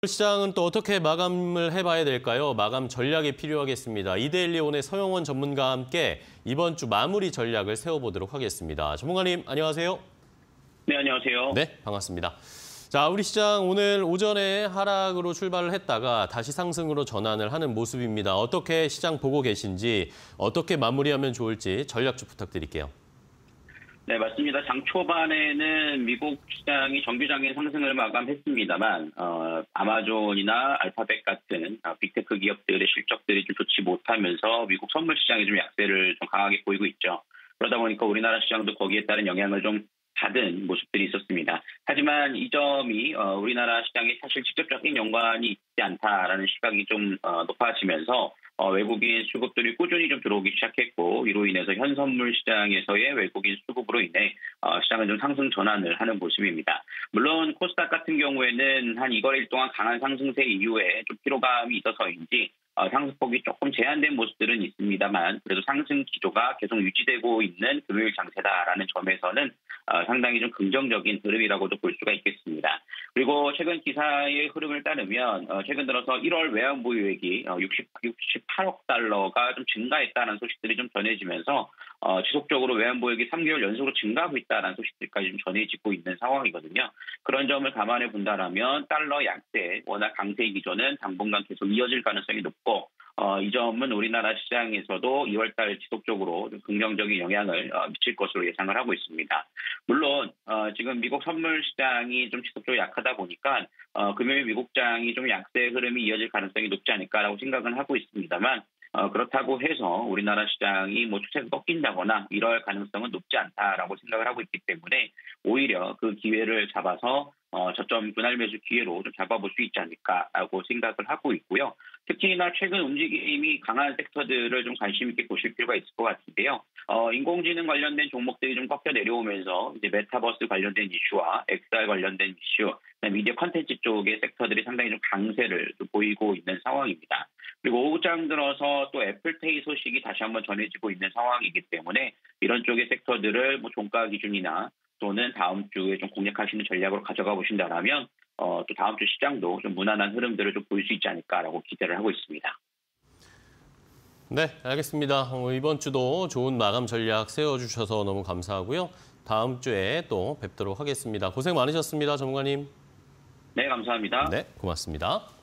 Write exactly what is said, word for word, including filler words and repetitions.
시장은 또 어떻게 마감을 해봐야 될까요? 마감 전략이 필요하겠습니다. 이데일리온의 서영원 전문가와 함께 이번 주 마무리 전략을 세워보도록 하겠습니다. 전문가님, 안녕하세요. 네, 안녕하세요. 네, 반갑습니다. 자, 우리 시장 오늘 오전에 하락으로 출발을 했다가 다시 상승으로 전환을 하는 모습입니다. 어떻게 시장 보고 계신지, 어떻게 마무리하면 좋을지 전략 좀 부탁드릴게요. 네, 맞습니다. 장 초반에는 미국 시장이 정규장의 상승을 마감했습니다만 어, 아마존이나 알파벳 같은 어, 빅테크 기업들의 실적들이 좀 좋지 못하면서 미국 선물 시장이 좀 약세를 좀 강하게 보이고 있죠. 그러다 보니까 우리나라 시장도 거기에 따른 영향을 좀 받은 모습들이 있었습니다. 하지만 이 점이 어, 우리나라 시장에 사실 직접적인 연관이 있지 않다라는 시각이 좀 어, 높아지면서 어, 외국인 수급들이 꾸준히 좀 들어오기 시작했고, 이로 인해서 현선물 시장에서의 외국인 수급으로 인해 어, 시장은 좀 상승 전환을 하는 모습입니다. 물론 코스닥 같은 경우에는 한 이 거래일 동안 강한 상승세 이후에 좀 피로감이 있어서인지 어, 상승폭이 조금 제한된 모습들은 있습니다만, 그래도 상승 기조가 계속 유지되고 있는 금요일 장세다라는 점에서는 어, 상당히 좀 긍정적인 흐름이라고도 볼 수가 있겠습니다. 그리고 최근 기사의 흐름을 따르면 어, 최근 들어서 일월 외환 보유액이 어, 육십팔억 달러가 좀 증가했다는 소식들이 좀 전해지면서 어, 지속적으로 외환 보유액이 삼 개월 연속으로 증가하고 있다는 소식들까지 좀 전해지고 있는 상황이거든요. 그런 점을 감안해 본다라면 달러 약세, 워낙 강세 기조는 당분간 계속 이어질 가능성이 높고, 어, 이 점은 우리나라 시장에서도 이월 달 지속적으로 좀 긍정적인 영향을 어, 미칠 것으로 예상을 하고 있습니다. 물론 어, 지금 미국 선물 시장이 좀 지속적으로 약하다 보니까 어, 금요일 미국장이 좀 약세 흐름이 이어질 가능성이 높지 않을까라고 생각은 하고 있습니다만, 어, 그렇다고 해서 우리나라 시장이 뭐 추세가 꺾인다거나 이럴 가능성은 높지 않다라고 생각을 하고 있기 때문에 오히려 그 기회를 잡아서 어, 저점 분할 매수 기회로 좀 잡아볼 수 있지 않을까라고 생각을 하고 있고요. 특히나 최근 움직임이 강한 섹터들을 좀 관심 있게 보실 필요가 있을 것 같은데요. 어, 인공지능 관련된 종목들이 좀 꺾여 내려오면서 이제 메타버스 관련된 이슈와 엑스알 관련된 이슈, 미디어 콘텐츠 쪽의 섹터들이 상당히 좀 강세를 좀 보이고 있는 상황입니다. 그리고 오후장 들어서 또 애플페이 소식이 다시 한번 전해지고 있는 상황이기 때문에 이런 쪽의 섹터들을 뭐 종가 기준이나 또는 다음 주에 좀 공략하시는 전략으로 가져가 보신다라면 어, 또 다음 주 시장도 좀 무난한 흐름들을 좀 보일 수 있지 않을까라고 기대를 하고 있습니다. 네, 알겠습니다. 어, 이번 주도 좋은 마감 전략 세워주셔서 너무 감사하고요. 다음 주에 또 뵙도록 하겠습니다. 고생 많으셨습니다, 전문가님. 네, 감사합니다. 네, 고맙습니다.